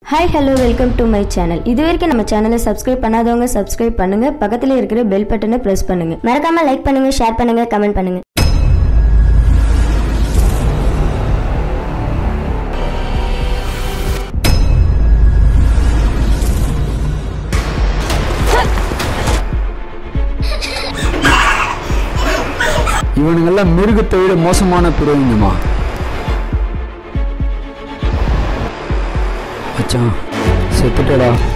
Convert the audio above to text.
Hi, hello, welcome to my channel. இதுவரைக்கும் நம்ம சேனலை சப்ஸ்கிரைப் பண்ணாதவங்க சப்ஸ்கிரைப் பண்ணுங்க, பக்கத்துல இருக்கிற பெல் பட்டனை பிரஸ் பண்ணுங்க. மறக்காம லைக் பண்ணுங்க, ஷேர் பண்ணுங்க, கமெண்ட் பண்ணுங்க. இவனுங்கெல்லாம் மிருகத்தை விட மோசமான பிறவிங்கம்மா. மச்சான் செத்துட்டடா.